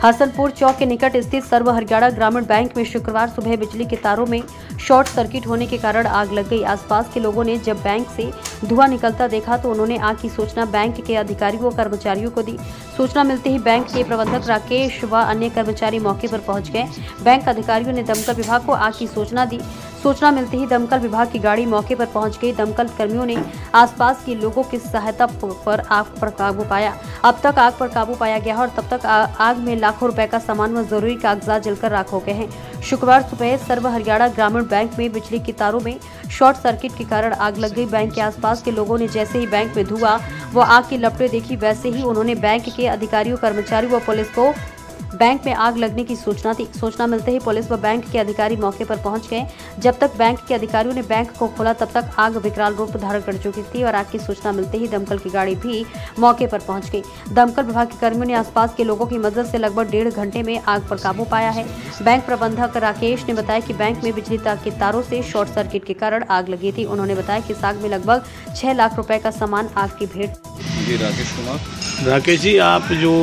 हसनपुर चौक के निकट स्थित सर्व हरियाणा ग्रामीण बैंक में शुक्रवार सुबह बिजली के तारों में शॉर्ट सर्किट होने के कारण आग लग गई। आसपास के लोगों ने जब बैंक से धुआं निकलता देखा तो उन्होंने आग की सूचना बैंक के अधिकारियों और कर्मचारियों को दी। सूचना मिलते ही बैंक के प्रबंधक राकेश व अन्य कर्मचारी मौके पर पहुंच गए। बैंक अधिकारियों ने दमकल विभाग को आग की सूचना दी। सूचना मिलते ही दमकल विभाग की गाड़ी मौके पर पहुंच गई। दमकल कर्मियों ने आसपास के लोगों की सहायता पर आग पर काबू पाया। अब तक आग पर काबू पाया गया और तब तक आग में लाखों रुपए का सामान व जरूरी कागजात जलकर राख हो गए हैं। शुक्रवार सुबह सर्व हरियाणा ग्रामीण बैंक में बिजली के तारों में शॉर्ट सर्किट के कारण आग लग गई। बैंक के आसपास के लोगों ने जैसे ही बैंक में धुआं व आग की लपटें देखी वैसे ही उन्होंने बैंक के अधिकारियों, कर्मचारियों व पुलिस को बैंक में आग लगने की सूचना दी। सूचना मिलते ही पुलिस व बैंक के अधिकारी मौके पर पहुंच गए। जब तक बैंक के अधिकारियों ने बैंक को खोला तब तक आग विकराल रूप धारण कर चुकी थी और आग की सूचना मिलते ही दमकल की गाड़ी भी मौके पर पहुंच गई। दमकल विभाग के कर्मियों ने आसपास के लोगों की मदद से लगभग 1.5 घंटे में आग पर काबू पाया है। बैंक प्रबंधक राकेश ने बताया कि बैंक में बिजली के तारों से शॉर्ट सर्किट के कारण आग लगी थी। उन्होंने बताया कि इस आग में लगभग 6 लाख रुपए का सामान आग की भेंट। जी राकेश कुमार। राकेश जी, आप जो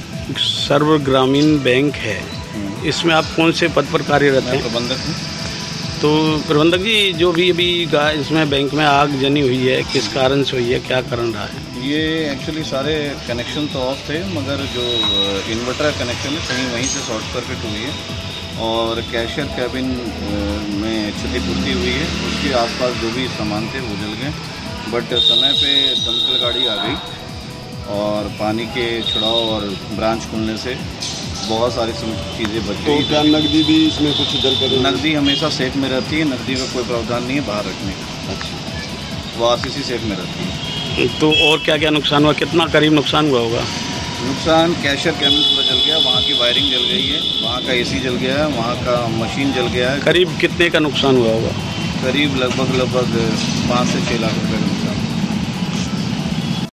सर्व ग्रामीण बैंक है इसमें आप कौन से पद पर कार्यरत हैं? प्रबंधक हूँ। तो प्रबंधक जी, जो भी अभी इसमें बैंक में आग जनी हुई है, किस कारण से हुई है, क्या कारण रहा है? ये एक्चुअली सारे कनेक्शन तो ऑफ थे, मगर जो इन्वर्टर कनेक्शन है कहीं वहीं से शॉर्ट सर्किट हुई है और कैशियर कैबिन में क्षतिपूर्ति हुई है। उसके आसपास जो भी सामान थे वो जल गए, बट समय पे दमकल गाड़ी आ गई और पानी के छिड़ाव और ब्रांच खुलने से बहुत सारी चीज़ें बच गई। तो क्या नकदी भी इसमें कुछ जल कर? नकदी हमेशा सेफ में रहती है, नकदी का कोई प्रावधान नहीं है बाहर रखने का। अच्छा, वो आरसीसी सेफ में रहती है। तो और क्या क्या नुकसान हुआ, कितना करीब नुकसान हुआ होगा? नुकसान कैशियर कैबिन पूरा जल गया, वहाँ की वायरिंग जल गई है, वहाँ का एसी जल गया है, वहाँ का मशीन जल गया है। करीब कितने का नुकसान हुआ होगा? करीब लगभग 5 से 6 लाख रुपये का नुकसान।